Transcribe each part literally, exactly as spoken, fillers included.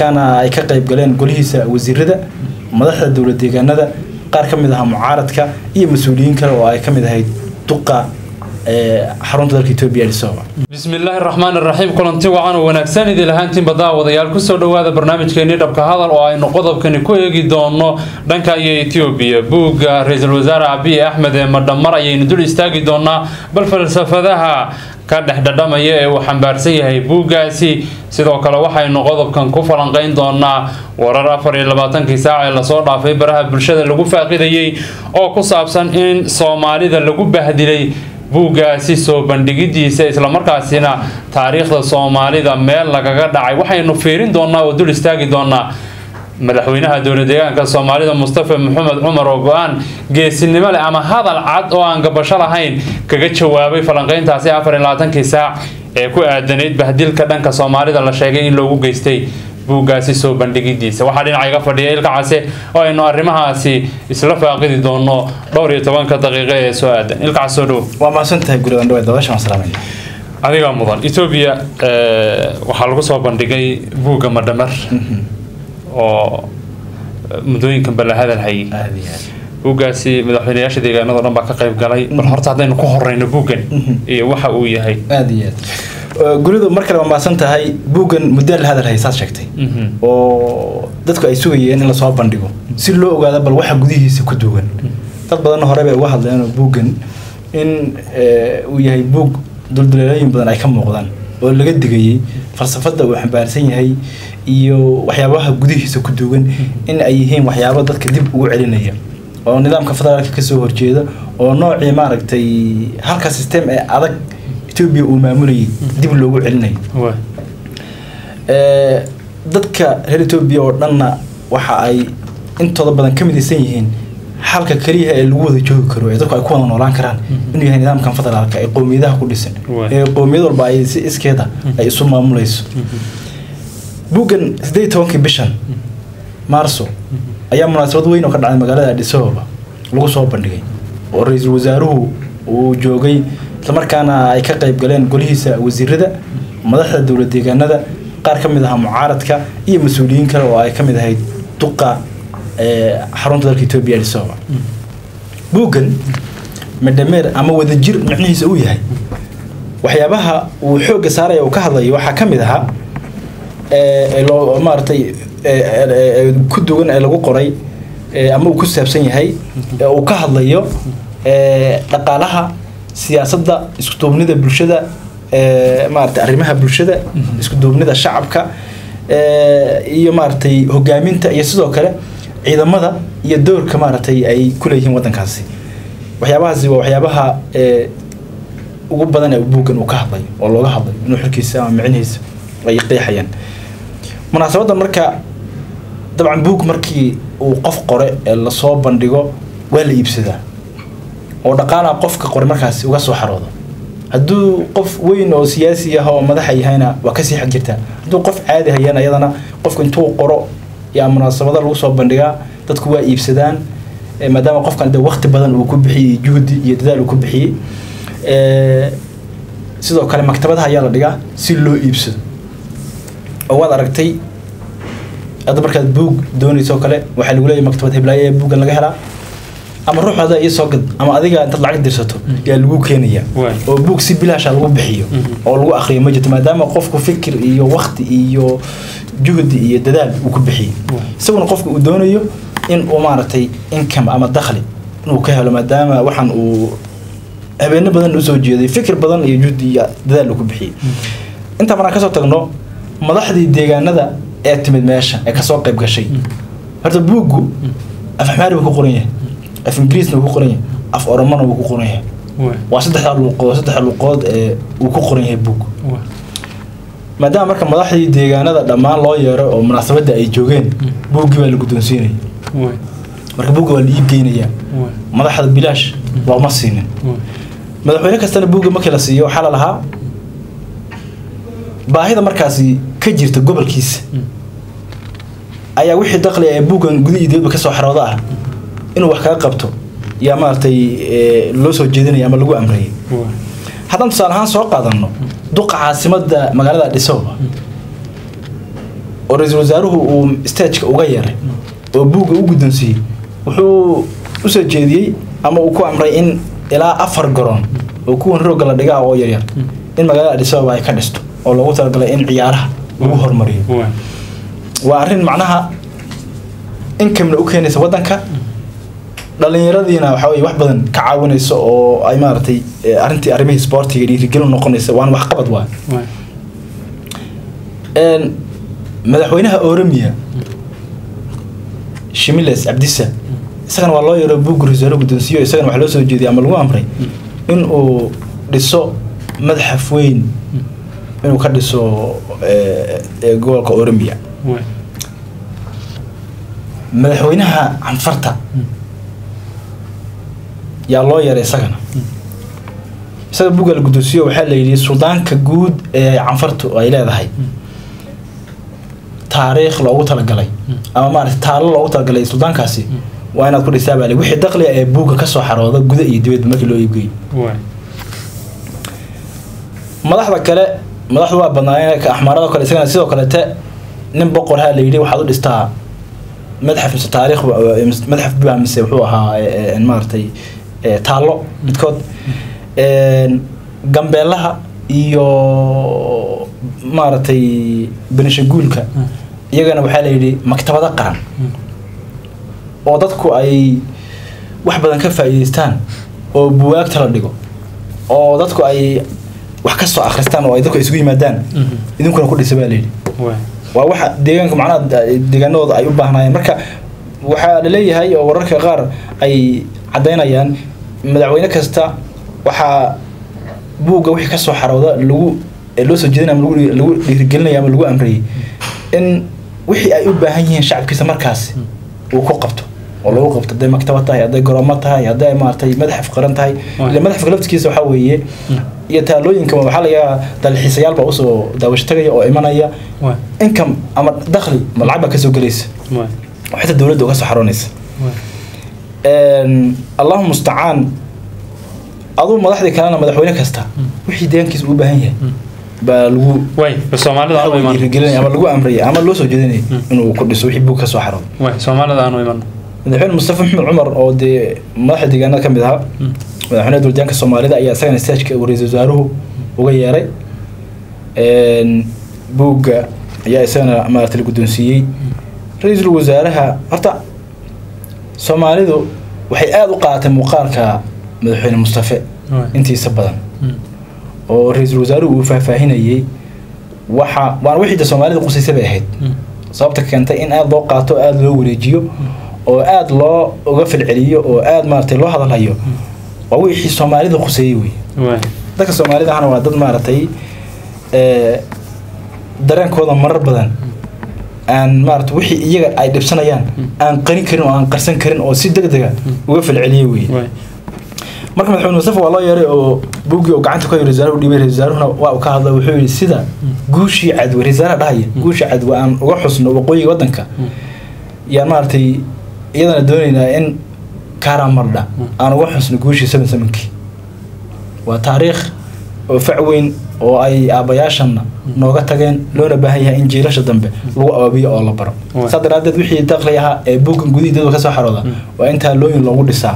markaana ay ka qayb galeen golihiisa wasiirada madaxda dawlad deegaanada qaar ka mid ah mucaaradka iyo mas'uuliyiin kale oo ay ka mid ahayd duqa xarunta dalka Itoobiya Lisooba. Bismillahir Rahmanir Rahim kulanti wacan wanaagsan idin lahaantiin badaa wadayaal ku soo dhawaada barnaamijkeena dhabka hadal oo aynu qodobkani ku eegi doono dhanka iyo Itoobiya buugga Ra'iisul Wasaare Abiy Ahmed ee madamar ayaynu dul istaagi doonaa bal falsafadaha ka dhaxdhadhamaya ee uu xambaarsan yahay buuggaasi sidoo kale waxaynu qodobkan ku falanqeyn doonaa warar afar iyo labaatan saac ee la soo dhaafay baraha bulshada lagu faaqidayay oo ku saabsan in Soomaalida lagu bahdilay buuggaasi soo bandhigidiisa isla markaasina taariikhda Soomaalida meel lagaga dhacay waxaynu fiirin doonaa oo dul istaagi doonaa madaxweynaha dawladda deegaanka Soomaalida Mustafa Maxamed Umar oo go'aan geesinimo leh ama hadal cad oo aan gabasho lahayn kaga jawaabay falanqeyntaasi afar iyo labaatan saac ee ku aadanayd bahdilka dhanka Soomaalida la sheegay in loogu geystay buuggaasi soo bandhigidiisa waxa dhinaca fadhiya ilka case oo aynu arrimahaasi isla faaqidi doono dhowr iyo toban daqiiqo ee soo aadan ilka case dhow waa ma santahay guriga dhawaad daawasha salaamay adiga mudan Itoobiya ee waxa lagu soo bandhigay buugga madamar oo mudooyinkan bal hadal hay buuggaasi madaxweynayaasha deegaanada dhan baa ka qayb galay bal horta hadaynu ku horeyno buuggan iyo waxa uu yahay aadiyaad guridu markale ma santahay buuggan muddo la hadal haysaad sheegtay oo dadku ay sugayeen in la soo bandhigo si loo ogaado bal waxa gudihiisa ku duugan dad badan hore bay uga hadleen buuggan in uu yahay buug dulduleelooyin badan ay ka muuqdaan oo laga digayay falsafada uu xambaarsan yahay iyo waxyaabaha gudihiisa ku duugan in ay yihiin waxyaabo dadka dib ugu celinaya oo nidaamka federaalka ka soo horjeeda oo noocii maaragtay halka system ee adag Itoobiya uu maamulayay dib loogu celinay ee dadka reer Itoobiya oo dhanna waxa ay intooda badan ka midaysan yihiin halka kaliya ee lagu wada joogi karo ee dadku ay ku wada noolaan karaan inuu yahay nidaamkan federaalka ee qoomiyadaha ku dhisan ee qoomiyad walba ay si iskeeda ay isu maamulayso buuggan siddeed iyo toban bishan Maarso ayaa munaasabad weyn oo ka dhacday magaalada Addis Ababa lagu soo bandhigay oo ra'iisul wasaaruhu uu joogay isla markaana ay ka qayb galeen golihiisa wasiirada madaxda dawlad deegaanada qaar ka mid ah mucaaradka iyo mas'uuliyiin kale oo ay ka mid ahayd duqa ee xarunta dalka Itoobiya Lisooba buuggan madamar ama wadajir macnihiisa uu yahay waxyaabaha uu xoog saaraya oo ka hadlayo waxa ka mid ah ee loo maartay ku duwan ee lagu qoray ama uu ku saabsan yahay oo ka hadlayo ee dhaqaalaha siyaasadda isku duubnida bulshada ee maartay arrimaha bulshada isku duubnida shacabka ee iyo maartay hogaaminta iyo sidoo kale ciidamada iyo doorka maartay ay ku leeyihiin wadankaasi waxyaabahaasi waa waxyaabaha ee ugu badan ee buuggan uu ka hadlayo oo looga hadlayo inuu xilkiisa ama macnihiisa ay qeexayaan munaasabada marka dabcan buug markii uu qof qore ee la soo bandhigo waa la iibsadaa oo dhaqaalaha qofka qore markaas uga soo xaroodo hadduu qof weyn oo siyaasi ah oo madax yahayna waa ka sii xaq jirtaa hadduu qof caadi hayana ayadana qofku intuu qoro yaa munaasabada lagu soo bandhigaa dadku waa iibsadaan maadaama qofkan dad waqti badan uu ku bixiyay juhdi iyo dadaal uu ku bixiyay ee sidoo kale maktabadaha ayaa la dhigaa si loo iibsado oo waad aragtay hadda markaad buug doonayso kale waxa lagu leeyahay maktabad hiblaaye ee buuggan laga helaa ama ruux hada iyo soo gad ama adiga inta lacag dirsato yaa lagu keenaya oo buug si bilaash lagu bixiyo oo lagu akhriyo ma jirto maadaama qofku fikir iyo waqti iyo juhdi iyo dadaal uu ku bixiyo isaguna qofku uu doonayo in uu maartay income ama dakhli inuu ka helo maadaama waxan uu habeen badan u soo jeeday fikir badan iyo juhdi iyo dadaal uu ku bixiyo inta maraan ka soo tagno madaxdii deegaanada ee timid meesha ee ka soo qayb gashay horta buuggu af Axmaari ku qoran yahay af Ingiriisna ku qoran yahay af Oromona ku qoran yahay waa saddex luqadood saddex luqadood ee uu ku qoran yahay buug maadaama marka madaxdii deegaanada dhamaan loo yeero oo munaasabada ay joogeen buuggi baa la guddoonsiinay marka buugga waa la iib geynaya madaxda bilaash waa ma siinin madaxweyne kastana buugga markii la siiyo waxa la lahaa baahida markaasi ka jirta gobolkiisa ayaa wixii dakhli ee buuggan gudihiisa ka soo xarooda ah inuu wax kaga qabto yaa maartay loo soo jeedinaya ama lagu amray haddaan tusaale ahaan soo qaadano duqa caasimada magaalada Addis Ababa oo ra'iisul wasaaruhu uu stage-ka uga yeeray oo buugga u guddoonsiiyey wuxuu u soo jeediyey ama uu ku amray in ilaa afar garoon oo kuwan roogga la dhigaa oo yaryar in magaalada Addis Ababa ay ka dhisto oo loogu talagalay in ciyaaraha lagu horumariyo waa arrin macnaha income u keenaysa wadanka dhalinyaradiina waxa way wax badan ka caawinayso oo ay maartay arrintii arrimaha sportiga dhiirigelin noqonaysa waan wax qabad waa een madaxweynaha Oromia Shimiles Abdissa isagana waa loo yaro buug risaalo guddoonsiyo isagana wax loo soo jeediyay ama lagu amray in uu dhiso madaxaf weyn inuu ka dhiso ee gobolka Oromia madaxweynaha Anfarta yaa loo yaray isagana isaga buuga la guddoonsiyo waxa la yiri Suudaanka guud ee Anfartu ay leedahay taariikh loogu talagalay ama maartay taalo loogu talagalay Suudaankaasi waa inaad ku dhisaabay wixii dakhli ee buuga ka soo xarooda gudaha iyo dibadda markii loo iibgeeyo madaxda kale madaxdu waa banaanay ka axmarada kale isagana sidoo kale ta nin boqor ha la yiri waxaad u dhistaa مدحف مس تاريخ مدحف بها مس وحوها مارتي تالو midkood een gambeelaha iyo maartay benishaguulka iyagana waxa la yiri maktabada qaran oo dadku ay wax badan ka faa'iideystaan oo buugaagta la dhigo oo dadku ay wax ka soo akhristaan oo ay dadku isugu yimaadaan idinkuna ku dhisay baa la yiri waa waxa deegaanka macnaha deegaanooda ay u baahnayeen marka waxa la leeyahay oo wararka qaar ay cadeynayaan madaxweyne kasta waxa buuga wixii ka soo xarooda lagu loo soo jeedinaa lagu lagu dhiirigelinaya ama lagu amray in wixii ay u baahan yihiin shacabkiisa markaas uu ku qabto oo lagu qabto day maktabad tahay haday garoomo tahay haday maartay madaxaf qaran tahay ila madaxaf galabtiisa waxa weeye iyo taalooyinka waxa laga dalxiisayaal baa u soo daawasho tagaya oo imanaya income ama dakhli malcaba ka soo galaysa waxa dawladda uga soo xaroonaysa een Allahu musta'an adu madaxdii kalena madaxweyne kasta wixii deegaankiisa u baahan yahay baa lagu way Soomaalida aanu iman dhiirigelin ama lagu amray ama loo soo jeedinay inuu ku dhiso wixii buu ka soo xaroodo way Soomaalida aanu iman madaxweyne Mustafa Maxamed Umar oo de madaxda deegaanada kamid ah madaxweynaha dowladda Soomaalida ayaa isagana stage-ka uu ra'iisul wasaaruhu uga yeeray een buuga ayaa isagana maartay guddoonsiiyay ra'iisul wasaaraha horta Soomaalidu waxay aad u qaadatay muuqaalka madaxweyne Mustafa intiisa badan oo ra'iisul wasaaruhu uu faahfaahinayay waxa waan wixii Soomaalida qusaysay bay ahayd sababta keentay in aad loo qaato aad loo wareejiyo oo aad loo uga falceliyo oo aad maartay loo hadalayo waa wixii Soomaalida qusaysay way dadka Soomaalida ahna waa dad maartay ee dareenkooda marar badan aan maartay wixii iyaga ay dhibsanayaan aan qarin karin oo aan qarsan karin oo si degdeg ah uga falceliyo way marka madaxweyne Mustafa waa loo yeeray oo buugi oo gacanta ku hayay wasaaradda u dhibay wasaaruhuna waa ka hadlay wuxuu yiri sida guushii cad wasaaradda dhahay guushii cad waa aan uga xusno waqooyiga wadanka yaa maartay iyadana doonaynaa in karamarda aan uga xusno guushii sabansabankii waa taariikh oo facweyn oo ay aabayaashana nooga tageen loona baahan yahay in jiilasha dambe lagu awaabiyo oo la baro sadaraadad wixii dakhli ah ee buugan gudihiisa ka soo xarooda waa inta looyin loogu dhisaa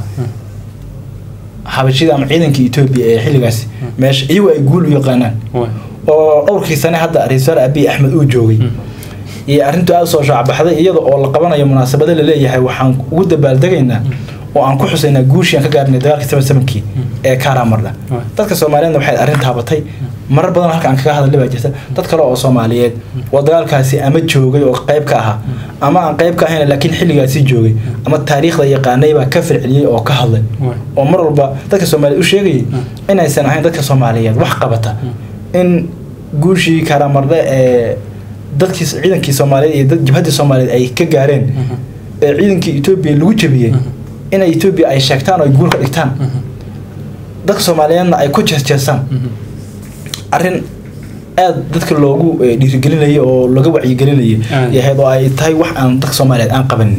habashida ama ciidanka Itoobiya ee xilligaas meesha iyagu ay guul u yaqaanaan oo dhowrkii sano hadda ra'iisul Abiy Ahmed uu joogay iyo arrintu aad soo shacbaxday iyada oo la qabanayo munaasabada la leeyahay waxaan ugu dabaaldegaynaa oo aan ku xusaynaa guushii aan ka gaarnay dagaalkii sabansabankii ee Karamarda dadka Soomaaliyeed waxay arrinta habatay marar badan halka aan kaga hadalay baa jirta dad kale oo Soomaaliyeed oo dagaalkaasi ama joogay oo qayb ka ahaa ama aan qayb ka ahayn laakiin xilligaasi joogay ama taariikhda yaqaanay baa ka falceliyay oo ka hadlay oo mar walba dadka Soomaaliyeed u sheegay in aysan ahayn dadka Soomaaliyeed wax qabata in guushii Karamarda ee dadkii ciidankii Soomaaliyeed iyo jabhadii Soomaaliyeed ay ka gaareen ee ciidankii Itoobiya lagu jabiyay in Itoobiya ay sheegtaan oo guul ka dhigtaan dadka Soomaaliyeedna ay ku jeesjeesaan arrin aad dadka loogu dhiirigelinayo oo laga wacyi gelinayo yahay oo ay tahay wax aan dadka Soomaaliyeed aan qabanin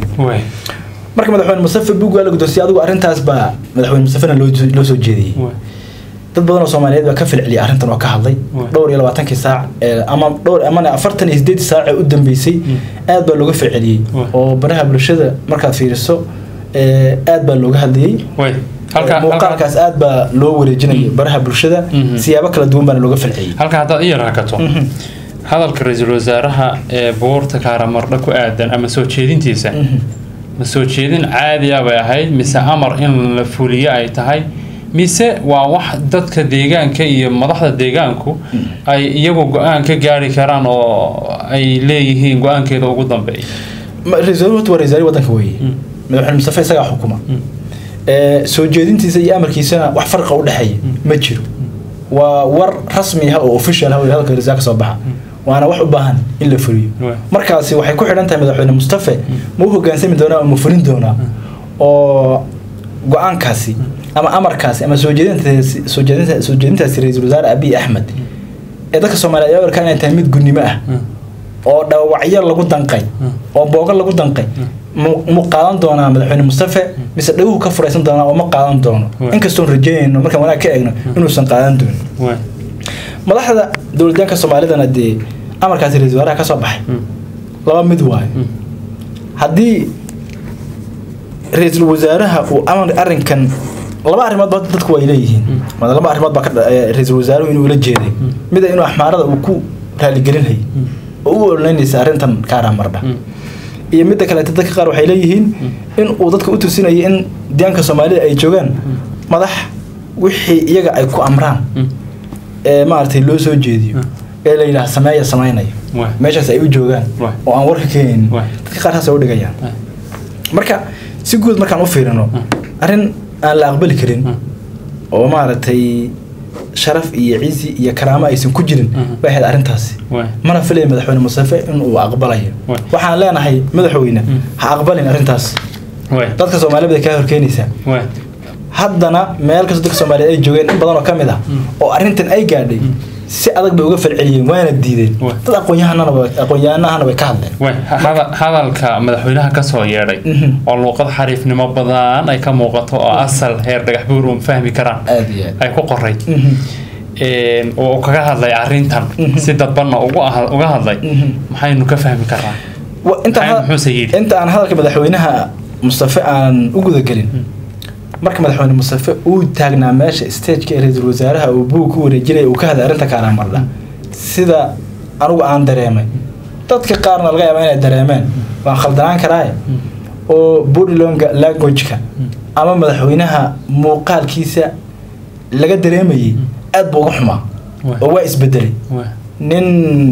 marka madaxweyne Mustafa buuga la guddoonsiiyay adigu arrintaas baa madaxweyne Mustafa loo loo soo jeediyay dad badan oo Soomaaliyeed baa ka filciyay arrintan oo ka hadlay dhowr iyo labaatan saac ama dhowr ama afartan iyo siddeed saac u dambeysay aad baa looga filciyay oo baraha bulshada markaad fiiriso aad baa looga hadlayay halka halkaas aad baa loo wareejinay baraha bulshada siyaabo kala duwan baa looga filciyay halka hadda iyo rakato hadalka ra'iisul wasaaraha ee boorta Kaaramarda ku aadan ama soo jeedintiisa ma soo jeedin caadi ah bay ahayd mise amar in la fuliyo ay tahay mise waa wax dadka deegaanka iyo madaxda deegaanku ay iyagu go'aan ka gaari karaan oo ay leeyihiin go'aankeeda ugu dambeeyay ra'iisul wasaaraha wadanka weeye madaxweyne Mustafa isaga xukuma ee soo jeedintiisa iyo amarkiisana wax farq u dhaxay ma jiro waa war rasmi ah oo official ah oo halka ra'iisul soo baxa waana wax u baahan in la fuliyo markaasi waxay ku xidhan tahay madaxweyne Mustafa ma uu hogaansami doonaa ama fulin doonaa oo go'aankaasi ama amarkaasi ama soo jeedintaasi soo jeedintaasi soo jeedintaasi ra'iisul wasaare Abiy Ahmed ee dadka Soomaaliyeed ay arkaan inay mid gudnimo ah oo dhaawacyo lagu danqay oo booga lagu danqay mu qaadan doonaa madaxweyne Mustafa mise dhaguhu ka furaysan doonaa oo ma qaadan doono inkastoo rajeeyno marka wanaag ka eegno inuu san qaadan doono madaxda dawladda Soomaalida nadii amarkaasi ra'iisul wasaaraha ka soo baxay laba mid waay hadii ra'iisul wasaaraha uu amar arrinkan laba arrimood baa dadku way leeyihiin ma laba arrimood baa ka ra'iisul wasaaruhu inuu la jeeday mid inuu axmaarada uu ku raali gelinay oo uu oleynaysa arrintan Kaaramarda iyo mid kale dadka qaar waxay leeyihiin in uu dadka u tusinayo in deegaanka Soomaalida ay joogaan madax wixii iyaga ay ku amraan ee maartay loo soo jeediyo ee la ilaaha sameeyo sameeynayo meeshaas ay u joogaan oo aan warka keenin dadka qaar taas u dhigayaan marka si guud markaan u fiirino arrin aan la aqbali karin oo maartay sharaf iyo ciisi iyo karaamo aysan ku jirin baaxid arrintaasi mana filay madaxweyne Mustafa in uu aqbalayo waxaan leenahay madaxweyne ha aqbalin arrintaas dadka Soomaaliyeed ka horkeenaysa haddana meel kasta dadka Soomaaliyeed ay joogeen in badan oo kamid ah oo arrintan ay gaadhay si adag bay uga falceliyeen waana diideen dad aqoon-yahanana aqoon-yahanana way ka hadleen way hadalka madaxweynaha ka soo yeeray oo luqad xariifnimo badan ay ka muuqato oo asal heer dhagax buur oo fahmi karaan ay ku qoray ee oo kaga hadlay arrintan si dadbanna ugu uga hadlay maxaynu ka fahmi karaa inta inta aan hadalka madaxweynaha Mustafa aan u guda galin marka madaxweyne Mustafa uu taagnaa meesha stage-ka ra'iisul wasaaraha uu buu ku wareejinay uu ka hadlay arrinta Kaaramarda sida anigu aan dareemay dadka qaarna laga yaabaa inay dareemeen waan khaldanaan karaa oo body language-ka ama madaxweynaha muuqaalkiisa laga dareemayay aad buu uga xumaa oo waa isbedelay nin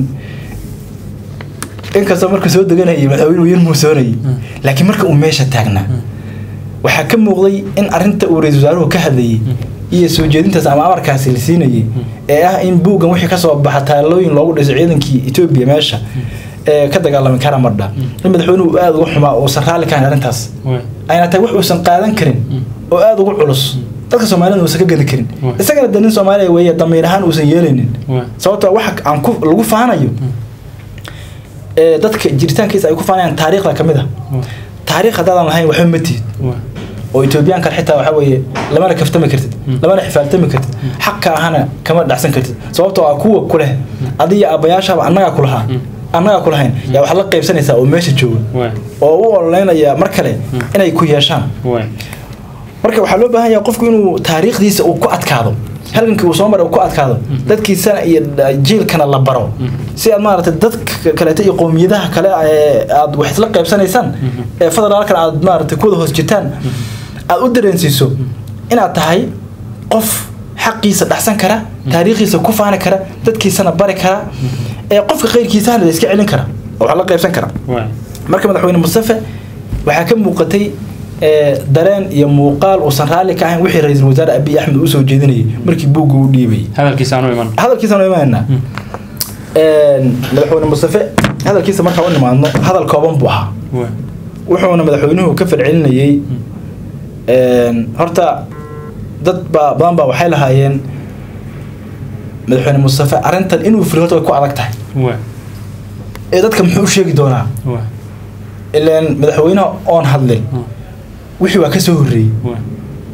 inkastoo markuu soo deganayay madaxweynuhu yar muusoonayay laakiin marka uu meesha taagnaa waxa ka muuqday in arrinta uu ra'iisul wasaaruhu ka hadlayay iyo soo jeedintaas ama amarkaasi la siinayay ee ah in buugan wixii ka soo baxa taalooyin loogu dhisay ciidankii Itoobiya meesha ee ka dagaalamay Kaaramarda in madaxweynuhu aad uga xumaa oo sarraali ka arrintaas ayna tahay wax uu san qaadan karin oo aad ugu culus dadka Soomaaliyeed uu saga gadi karin isagana dadin Soomaaliyeed way damiir ahaan uu san yeelaynin sababtoo wax aan ku lagu faanayo ee dadka jiritaankiisa ay ku faanayaan taariikhda kamid ah taariikh hadaan lahayn waxa ma tiid oo Ethiopian kan xitaa waxa weeye lama kaftami kartid lama xifaaltami kartid xaqka ahana kama dhacsan kartid sababtoo ah kuwa kule adiga abayaasha annaga kulaha annaga kulahayn yaa wax la qaybsanaysa oo meesha jooga oo uu oleynaya mar kale inay ku yeeshaan marka waxa loo baahan yahay qofku inuu taariikhdiisa uu ku adkaado halkankii uu soo maray ku adkaado dadkiisana iyo jiilkana la baro si aad maaragtay dadka kale iyo qoomiyadaha kale aad wax isla qaybsanaysaan ee federaalka aad maaragtay ku wada hoos jirtaan aad u dareensiiso inaad tahay qof xaqiisa dhaxsan kara taariikhiisa ku faani kara dadkiisana bari kara ee qofka qeyrkiisa la iska celin kara oo wax la qaybsan kara marka madaxweyne Mustafa waxa ka muuqatay dareen iyo muuqaal oo san raali ka ahayn wixii ra'iisul wasaare Abiy Ahmed uu soo jeedinayay markii buugu u dhiibay hadalkiisa aanu iman hadalkiisa aanu imaanna ee madaxweyne Mustafa hadalkiisa marka uu imaano hadal kooban buu ahaa wuxuuna madaxweynuhu ka falcelinayay ee horta dad badan baa waxay lahaayeen madaxweyne Mustafa arrintan inuu firiyo ku adag tahay ee dadka muxuu sheegi doonaa ilaan madaxweynaha oon hadlay wixii waa ka soo horeeyay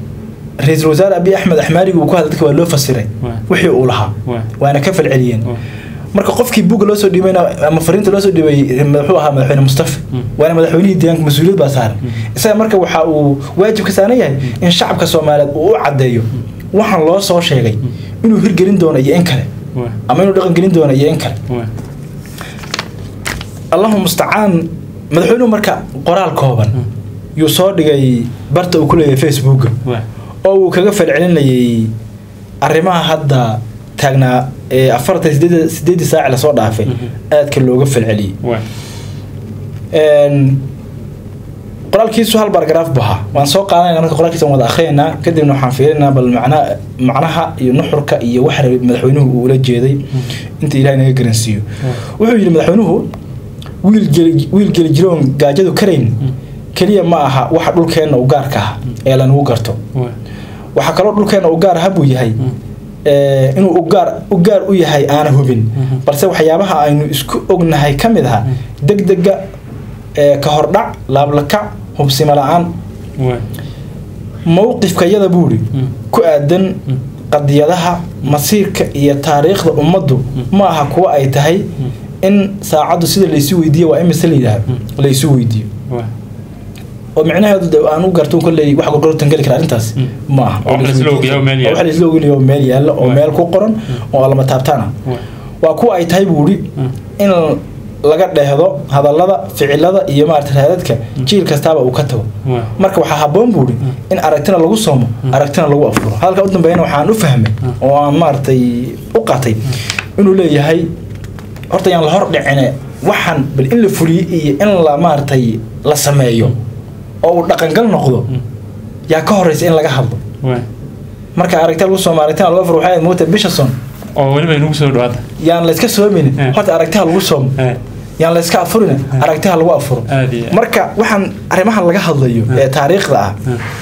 رئيس الوزراء أبي أحمد أحماري وكهذا ذكر ولو فسره وحي أولها وأنا كفل عليين marka qofkii buug loo soo dhibayna ama fariinta loo soo dhibay madaxuu ahaa madaxweyne Mustafa waana madaxweynihii deegaanka mas'uuliyad baa saaran isaga marka waxa uu waajib ka saaran yahay in shacabka Soomaaliyeed uu u cadeeyo waxaan loo soo sheegay inuu hirgelin doono iyo in kale ama inuu dhaqan gelin doono iyo in kale Allahu musta'aan madaxweynuhu marka qoraal kooban yuu soo dhigay barta uu ku leeyahay Facebook oo uu kaga falcelinayay arrimaha hadda taagna afartan sideed saac la soo dhaafay aadka looga falceliyay een qoraalkiisu hal paragraph baha waan soo qaadanayna marka qoraalkiisa wada akhriyayna kadibna waxaan fiirinaa bal macna macnaha iyo nuxurka iyo wax madaxweynuhu uu la jeeday inta Ilaahay naga garansiyo wuxuu yiri madaxweynuhu wiil wiil geli jiroon gaajadu karayn kaliya ma aha waxa dhulkeena u gaarka ah ee la nugu garto waxa kale dhulkeena u gaar ah buu yahay ee inuu u gaar u gaar u yahay aan hubin balse waxyaabaha aynu isku ognahay kamid ah degdega ee ka hordhac laablaka hubsima la'aan mowqifka yada buuri ku aadan qadiyadaha masiirka iyo taariikhda ummaddu ma aha kuwa ay tahay in saacadu sida la isu weydiyo waa imisa leeyahay la isu weydiyo oo macnaheedu aan u garto kulay wax gorgortan gali kara intaas ma aha waxa la isloogay meel yaal waxa la isloogay meel yaal oo meel ku qoran oo lama taabtana waa ku ay tahay buuri in laga dheehdo hadallada ficilada iyo maarta raadadka jiil kastaaba uu ka tago marka waxa haboon buuri in aragtina lagu soomo aragtina lagu afuro halka u dambeeyna waxaan u fahmay oo aan maartay u qatay inuu leeyahay horta yaan la hor dhicine waxan bal in la fuliyo iyo in la maartay la sameeyo oo dhaqan gal noqdo yaa ka horeysa in laga hadlo marka aragtida lagu soo maaraytan loo furo waxay moota Bishason oo waliba inuu soo dhawaada yaan la iska soomin horta aragtida lagu soomo yaan la iska afurina aragtida lagu afuro marka waxaan arimaha laga hadlayo ee taariikhda ah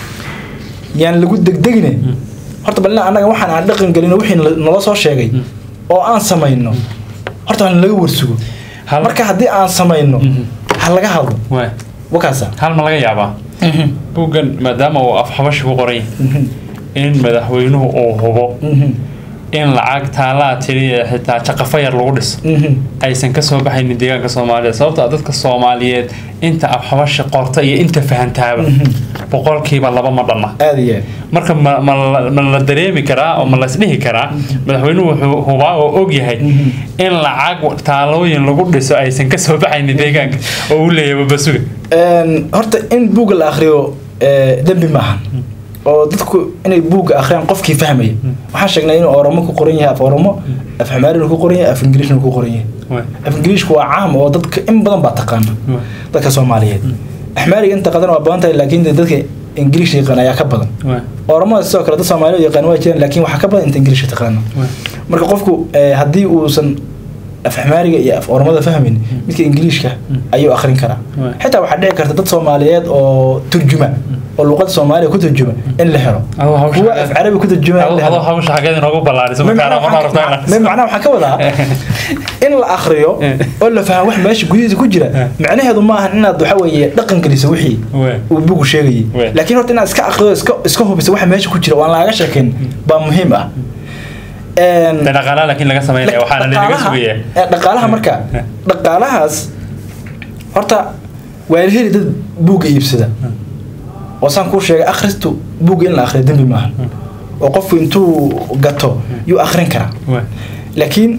yaan lagu degdegine horta balna anaga waxaan aan dhaqan galino wixii nala soo sheegay oo aan sameeyno horta aan laga warsugo marka hadii aan sameeyno hal laga hadlo وكاسا هل ما لقى يابا بوجن ما دام هو أفحوش وقري إن مدحوينه أو هو إن العاق تعالى تري حتى تقفير الغرس أي سنكسر بحين الدجاج الصومالية صوت عدد الصوماليات أنت أفحوش قرطية أنت فهمتها بقول كيف الله بمرنا هذه مركب ما ما ما الدريمي كرا أو ما لسنيه كرا مدحوينه هو هو أوجي هاي إن العاق تعالى الغرس أي سنكسر بحين الدجاج أقول يا بسوي horta in buug la akhriyo ee dambi maaha oo dadku inay buug akhriyaan qofkii fahmay waxaan sheegnay in Oromo ku qoran yahay af Oromo af Xamaari ku qoran yahay af Ingiriis ku qoran yahay af Ingiriis waa caam oo dadka in badan ba taqaan dadka Soomaaliyeed Xamaari inta qadan waa badan tahay laakiin dadka Ingiriis yaqaan ayaa ka badan Oromo sidoo kale dad Soomaaliyeed yaqaan waa jiraan laakiin waxa ka badan inta Ingiriis taqaan marka qofku hadii uusan أفهماري يا أف أورماذا فهمين مثل إنجليش كه أيو آخرين كرا حتى واحد ده كرت الصوماليات أو ترجمة أو اللغة الصومالية كنت ترجمة إن لحرة هو أف عربي كنت ترجمة هذا هو مش حاجة نقول بالله اسمه كلام ما نعرف ما معناه حكوا ذا إن الآخريو ولا فهم واحد ماشي جديد كجرة معناه هذا ما إن الضحوي دقن كل يسويه وبيجو شيء لكن هو تنا إسكا آخر إسكا إسكا هو بس واحد ماشي كجرة وأنا عايش لكن بمهمة دقالها لكن لقى سمايلة وحنا اللي نقصويه دقالها مركا دقالها هرتا ويلهي دد بوق يبسده وصان كل شيء أخرته بوق إن آخر دم بمهن وقف إنتو قطو يو آخرين كرا لكن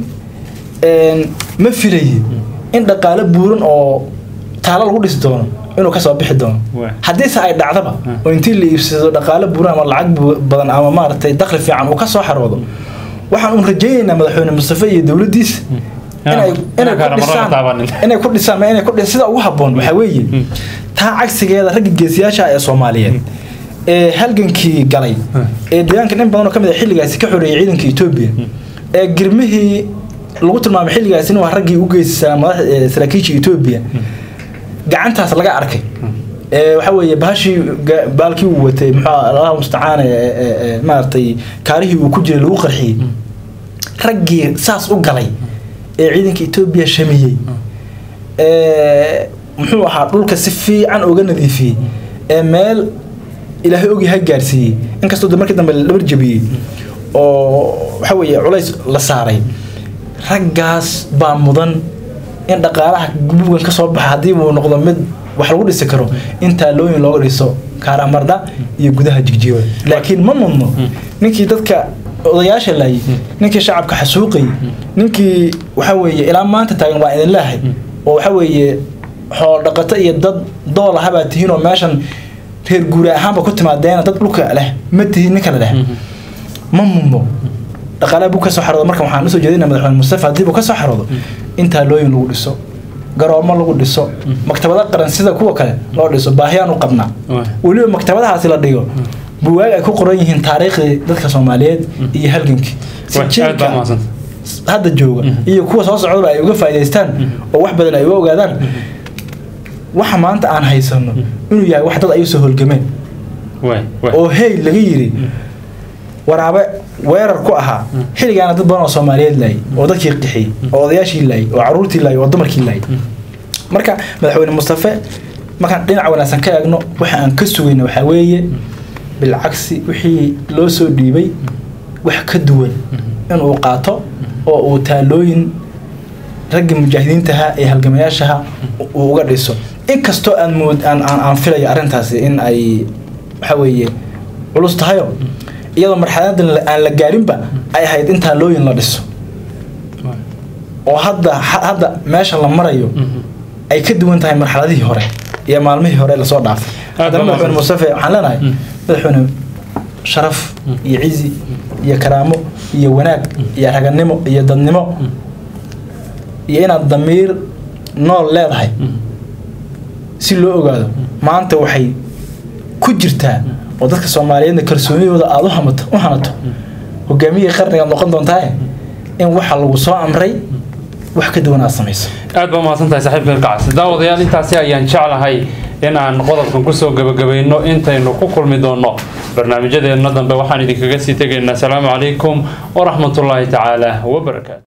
ما في ليه إن دقالة بورن أو تعال الغرس دونه إنه كسب بحدونه حديث عيد دعابة وإنتي اللي يبسده دقالة بورن ولا عقب بدن عم مارت يدخل في عن وكسر حروضه waxaan rajaynaynaa madaxweyne Mustafa iyo dawladdiisa inay inay ku dhisaan inay ku dhisaan inay ku dhisaan sida ugu haboon waxa weeye taa cagsigeeda rag geesiyaasha ee Soomaaliyeed ee halgankii galay ee deegaanka in badan oo kamid ah xilligaasi ka xoreeyay ciidanka Itoobiya ee girmihii lagu tilmaamay xilligaasi inuu raggii u geysay saraakiisha Itoobiya gacantaas laga arkay ee waxa weeye baashi baalkii uu watay maxaa Allah musta'aan ee maartay kaarihii uu ku jiray lagu qarxiyay raggii saas u galay ee ciidanka Itoobiya shamiyay ee muxuu ahaa dhulka si fiican uga nadiifiyay ee meel ilaahay ogi ha gaarsiiyey inkastoo markii dambe la dhabar jabiyey oo waxa weeye culays la saaray raggaas baa mudan in dhaqaalaha buugan ka soo baxa haddii uu noqdo mid wax lagu dhisi karo inta looyin looga dhiso Kaaramarda iyo gudaha Jigjiga laakiin ma mudno ninkii dadka odayaasha laay ninkii shacabka xasuuqay ninkii waxa weeye ilaa maanta taagan waa idin laahay oo waxa weeye xoolo dhaqato iyo dad dool ah baa tihiin oo meeshan reer guura ahaanba ku timaadeen dad dhulka leh ma tihiin ninka leh ma mudno dhaqaalaha buu ka soo xaroodo markan waxaan u soo jeedinaa madaxweyne Mustafa hadii uu ka soo xaroodo inta looyin lagu dhiso garoomo lagu dhiso maktabada qaran sida kuwa kale loo dhiso baahiyaan u qabnaa waliba maktabadahaasi la dhigo buugaag ay ku qoran yihiin taariikhdii dadka Soomaaliyeed iyo halgankii hadda jooga iyo kuwa soo socda ay uga faa'iideystaan oo wax badan ay u ogaadaan waxa maanta aan haysano inuu yahay wax dad ay soo holgameen oo hey laga yiri waraabe weerar ku ahaa xiligaana dad badan oo Soomaaliyeed lay oo dadkii qixi oo odayaashii lay oo caruurtii lay oo dumarkii lay marka madaxweyne Mustafa markaan dhinac wanaagsan ka eegno waxa aan ka sugayno waxa weeye بالعكس وحي لو سو ديبي wax ka duwan in uu qaato oo uu taalooyin rag mujaahidiin taha ee halgamayaasha uu uga dhiso in kasto aan mood aan aan filay arintaasi in ay waxa weeye culus tahay iyadoo marxaladan aan la gaarin ba ay hayd in taalooyin la dhiso oo hadda hadda meesha la marayo ay ka duwan tahay marxaladii hore iyo maalmihii hore la soo dhaafay hadda madaxweyne Mustafa waxaan leenahay madaxweyne sharaf iyo cizi iyo karaamo iyo wanaag iyo raganimo iyo dadnimo iyo inaad damiir nool leedahay si loo ogaado maanta waxay ku jirtaa oo dadka Soomaaliyeed kalsoonidooda aad u hamato u hanato hogaamiye qarniga noqon doontaa in waxa lagu soo amray wax ka duwan aad samayso aad baa maasantahay saaxiibka Kacsi daawadayaal intaasi ayaan jeclahay in aan qodobkan ku soo gabagabayno intaynu ku kulmi doono barnaamijyadeena dambe waxaan idinkaga sii tagaynaa salaamu calaykum wa rahmatullaahi tacaala wa barakaatuh